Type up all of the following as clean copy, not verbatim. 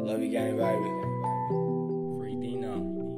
Love you, gang, baby. Free Dino.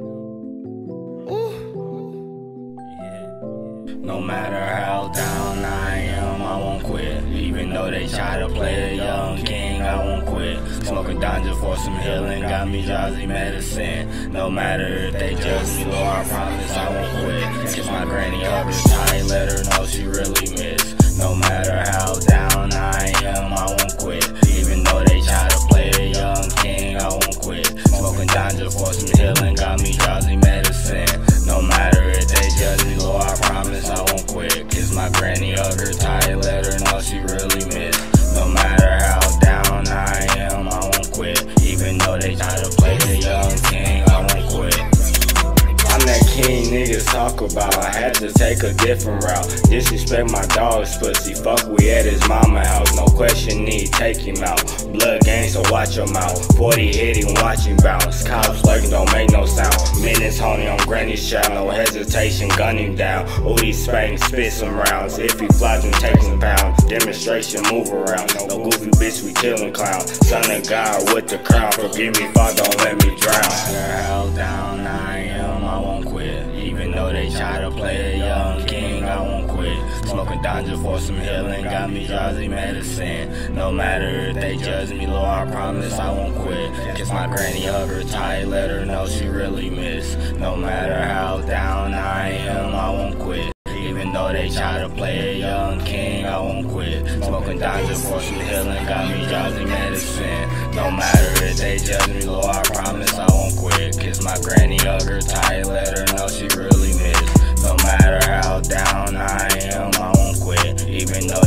Yeah. No matter how down I am, I won't quit. Even though they try to play a young king, I won't quit. Smoking ganja for some healing, got me Jazzy medicine. No matter if they judge me, Lord, I promise I won't quit. Kiss my granny up her tight, let her know she really miss. No matter how down I am, I won't quit. Even though they try to play a young king, I won't quit. Smoking ganja for some healing, got me Jazzy medicine. No matter if they judge me, Lord, I promise I won't quit. Kiss my granny, hug her tight, let her know she really miss. No matter how down I am, I won't quit. Even though they try to play the young king, I won't quit. I'm that king niggas talk about. I had to take a different route. Disrespect my dog's pussy. Fuck, we at his mama house. No question, need take him out. Blood gang, so watch your mouth. 40 hit him, watch him bounce. Cops lurking, don't make no sound. Minutes honey on granny's child, no hesitation, gun him down. Ooh, Spain, spit some rounds. If he flies, then take some pounds. Demonstration, move around. No goofy bitch, we killing clown. Son of God with the crown. Forgive me, Father, don't let me drown. No matter how down I am, I won't quit. Even though they try to play a young king, I won't quit. Smoking ganja for some healing, got me Jazzy medicine. No matter if they judge me, Lord, I promise I won't quit. Kiss my granny, hug her tight, let her know she really miss. No matter how down I am, I won't quit. Even though they try to play a young king, I won't quit. Smoking ganja for some healing, got me Jazzy medicine. No matter if they judge me, Lord, I promise I won't quit. Kiss my granny, hug her tight, let her know she really miss. No matter how down I am, I won't quit. Even though